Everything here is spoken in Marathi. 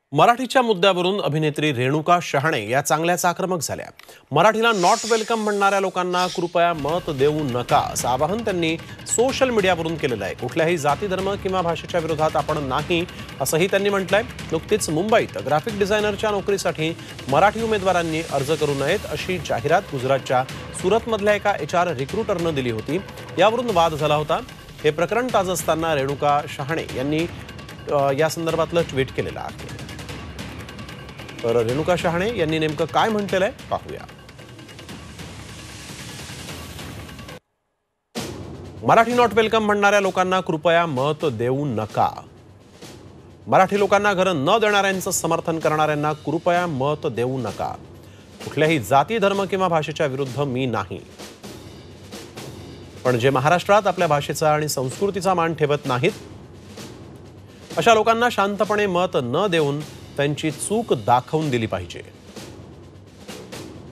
मराठीच्या मुद्द्यावरून अभिनेत्री रेणुका शहाणे या चांगल्याच आक्रमक झाल्या। मराठीला नॉट वेलकम म्हणणाऱ्या लोकांना कृपया मत देऊ नका असं आवाहन त्यांनी सोशल मीडियावरून केलेलं आहे। कुठल्याही जाती धर्म किंवा भाषेच्या विरोधात आपण नाही असंही त्यांनी म्हटलंय। नुकतीच मुंबईत ग्राफिक डिझायनरच्या नोकरीसाठी मराठी उमेदवारांनी अर्ज करू नयेत अशी जाहिरात गुजरातच्या सुरतमधल्या एका HR रिक्रुटरनं दिली होती। यावरून वाद झाला होता। हे प्रकरण ताजं असताना रेणुका शहाणे यांनी या संदर्भातलं ट्विट केलेलं आहे। तर रेणुका शहाणे यांनी नेमकं काय म्हटलेलं आहे पाहूया। मराठी नॉट वेलकम म्हणणाऱ्या लोकांना कृपया मत देऊ नका। मराठी लोकांना घरं न देणाऱ्यांचं समर्थन करणाऱ्यांना कृपया मत देऊ नका। कुठल्याही जाती धर्म किंवा भाषेच्या विरुद्ध मी नाही, पण जे महाराष्ट्रात आपल्या भाषेचा आणि संस्कृतीचा मान ठेवत नाहीत अशा लोकांना शांतपणे मत न देऊन त्यांची चूक दाखवून दिली पाहिजे।